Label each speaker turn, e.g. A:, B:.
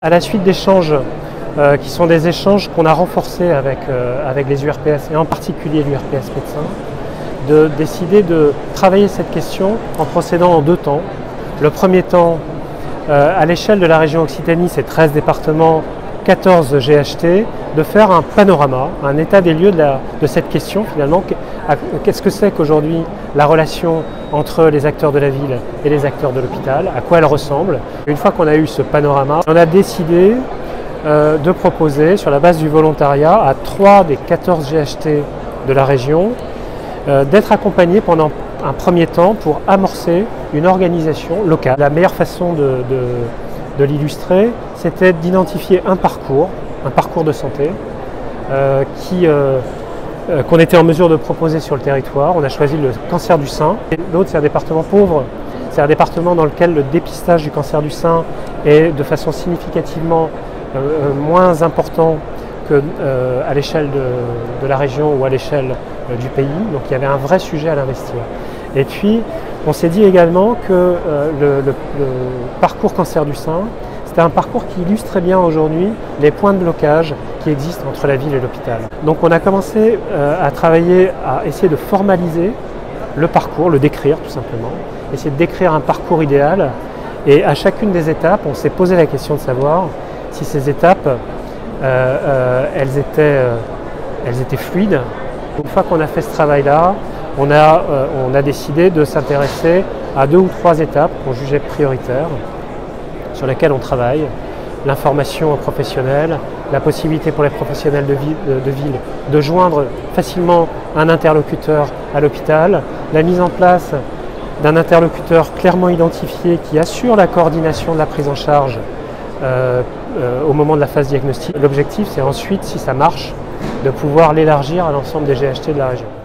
A: À la suite d'échanges qui sont des échanges qu'on a renforcés avec les URPS et en particulier l'URPS médecin, de décider de travailler cette question en procédant en deux temps. Le premier temps, à l'échelle de la région Occitanie, c'est 13 départements, 14 GHT, de faire un panorama, un état des lieux de cette question finalement. Qu'est-ce que c'est qu'aujourd'hui la relation entre les acteurs de la ville et les acteurs de l'hôpital, à quoi elle ressemble. Une fois qu'on a eu ce panorama, on a décidé de proposer, sur la base du volontariat, à 3 des 14 GHT de la région, d'être accompagnés pendant un premier temps pour amorcer une organisation locale. La meilleure façon de l'illustrer, c'était d'identifier un parcours de santé qu'on était en mesure de proposer sur le territoire. On a choisi le cancer du sein. L'autre, c'est un département pauvre. C'est un département dans lequel le dépistage du cancer du sein est de façon significativement moins important qu'à l'échelle de la région ou à l'échelle du pays. Donc il y avait un vrai sujet à l'investir. Et puis, on s'est dit également que le parcours cancer du sein, c'était un parcours qui illustre très bien aujourd'hui les points de blocage qui existent entre la ville et l'hôpital. Donc on a commencé à travailler, à essayer de formaliser le parcours, le décrire tout simplement, essayer de décrire un parcours idéal. Et à chacune des étapes, on s'est posé la question de savoir si ces étapes, elles étaient fluides. Une fois qu'on a fait ce travail-là, on a décidé de s'intéresser à 2 ou 3 étapes qu'on jugeait prioritaires, sur lesquelles on travaille: l'information professionnelle, la possibilité pour les professionnels de ville de joindre facilement un interlocuteur à l'hôpital, la mise en place d'un interlocuteur clairement identifié qui assure la coordination de la prise en charge au moment de la phase diagnostique. L'objectif, c'est ensuite, si ça marche, de pouvoir l'élargir à l'ensemble des GHT de la région.